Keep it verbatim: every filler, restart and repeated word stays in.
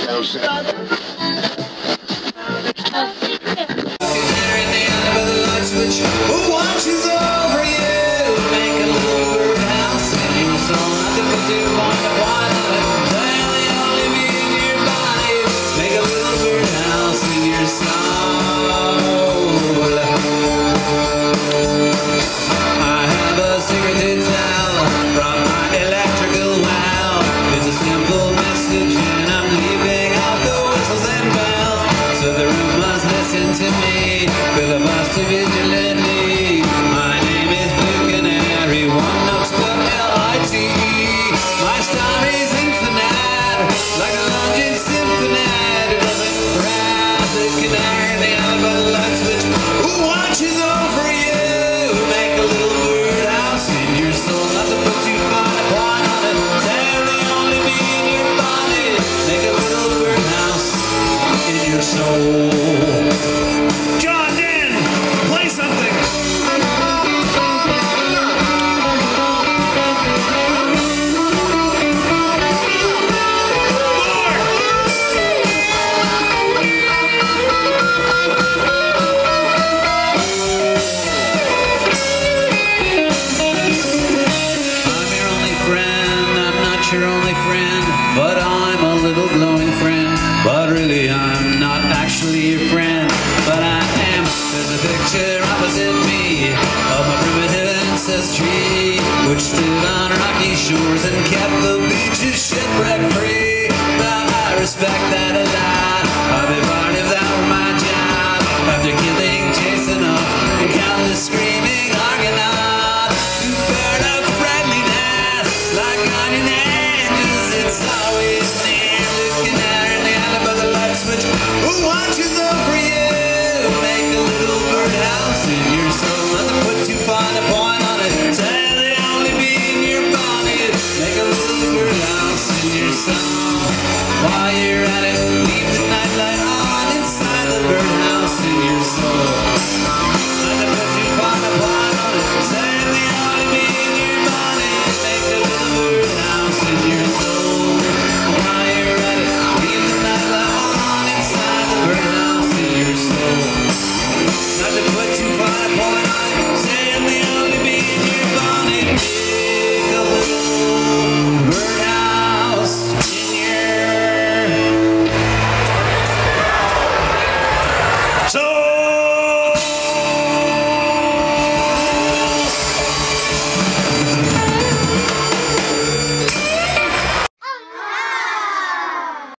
Who watches over you? Make a little birdhouse in your soul. Nothing but two point of one. Daily only be in your body. Make a little birdhouse in your soul. I have a secret to tell from my electrical wow. It's a simple message and I'm leaving out the whistles and bells. So the room must listen to me. Filibuster vigilantly. My name is Blue Canary. One note spelled L I T E. My star is infinite, like a lunging symphony. It doesn't crash the canary, the other light switch. Who watches over you? Make a little birdhouse in your soul. Not to put too fine a point on it. Tell the only me in your body. Make a little birdhouse in your soul. Your only friend, but I'm a little glowing friend. But really I'm not actually your friend, but I am. There's a picture opposite me of my primitive ancestry, which stood on rocky shores and kept the beaches shipwreck free. But I respect that a lot. I'd be part if that were my job. After killing, chasing up, and countless screaming Argonauts who burn up friendliness like onion head. It's always near the canary in the alley by the light switch. Who wants you?